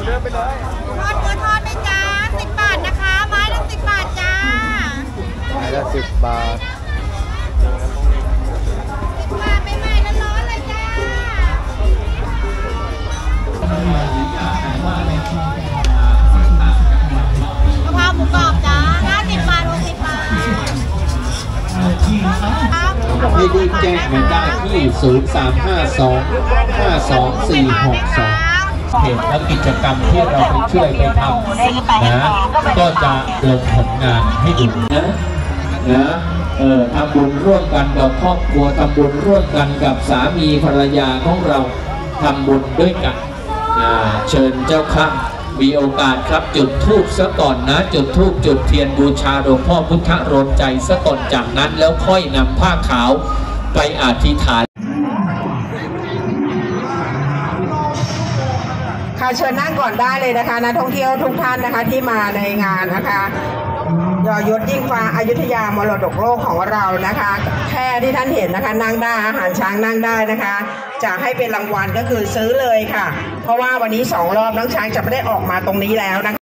เดินไปเลยทอดเนื้อทอดไหมจ้า10 บาทนะคะไม้ละ10 บาทจ้าไม้ละ10 บาท 10 บาทใหม่ๆร้อนๆเลยจ้ากะเพราหมูกรอบจ้า50 บาท60 บาทให้รีบแจ้งมาได้ที่0352524262เพจและกิจกรรมที่เราไปช่วยไปทำนะก็จะลงผลงานให้ดูนะทำบุญร่วมกันกับครอบครัวทำบุญร่วมกันกับสามีภรรยาของเราทำบุญด้วยกันเชิญเจ้าค่ะมีโอกาสครับจุดธูปซะก่อนนะจุดธูปจุดเทียนบูชาหลวงพ่อพุทธโรมใจซะก่อนจากนั้นแล้วค่อยนำผ้าขาวไปอธิษฐานค่ะเชิญนั่งก่อนได้เลยนะคะนักท่องเที่ยวทุกท่านนะคะที่มาในงานนะคะยอดยิ่งฟ้าอยุธยามรดกโลกของเรานะคะแค่ที่ท่านเห็นนะคะนั่งได้อาหารช้างนั่งได้นะคะจะให้เป็นรางวัลก็คือซื้อเลยค่ะเพราะว่าวันนี้2 รอบน้องช้างจะไม่ได้ออกมาตรงนี้แล้วนะคะ